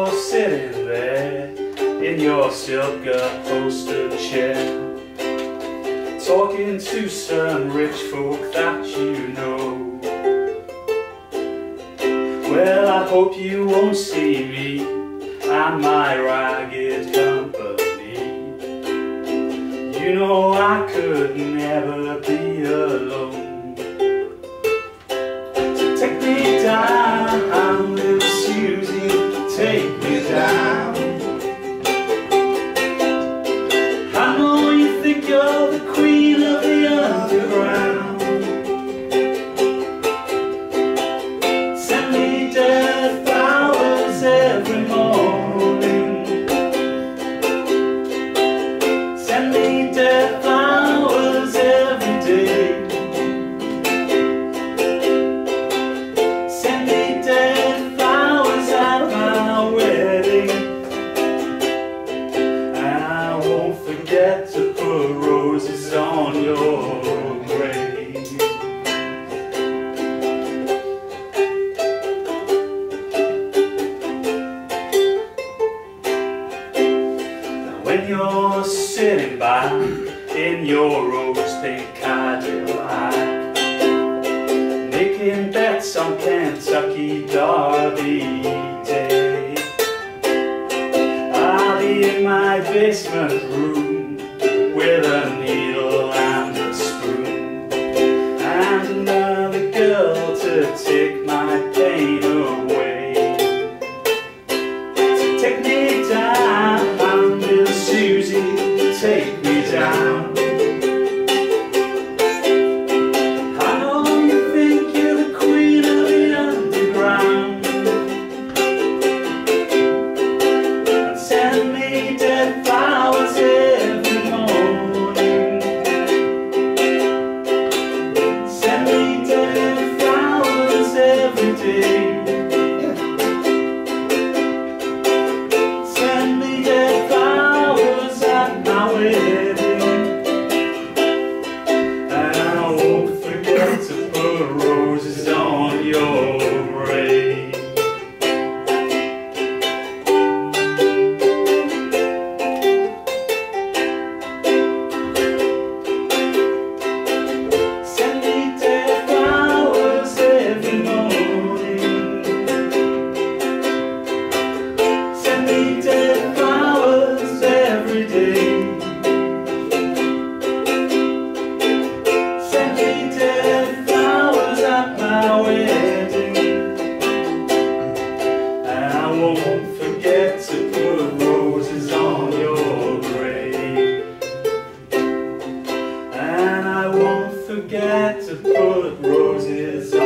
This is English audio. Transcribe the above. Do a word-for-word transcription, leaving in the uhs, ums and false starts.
you're sitting there in your silk upholstered chair, talking to some rich folk that you know. Well, I hope you won't see me and my ragged company. You know I could never be alone. So take me down, little Susie, take me down. I know you think you're the queen of the underground. Send me dead flowers every morning. Send me dead flowers every day. Send me dead flowers at my wedding. And I won't forget to put roses on your grave. Now when you're sitting by in your rose pink Cadillac, making bets on Kentucky Derby Day, I'll be in my basement room with a needle and a spoon, and another girl to take my pain away. So take me down, little Susie, take me down. I know you think you're the queen of the underground. And send me dead flowers every morning. Send me dead flowers every day. Send me dead flowers at my wedding. And I won't forget to put roses on your grave. Send me dead flowers every morning. Send me dead flowers every day. Send me dead flowers at my wedding. And I won't forget to put roses on your grave. And I won't forget to put roses